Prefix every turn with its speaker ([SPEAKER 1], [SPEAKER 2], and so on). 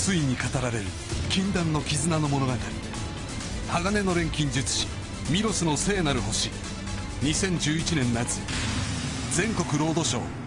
[SPEAKER 1] ついに語られる禁断の絆の物語、鋼の錬金術師ミロスの聖なる星。2011年夏、全国ロードショー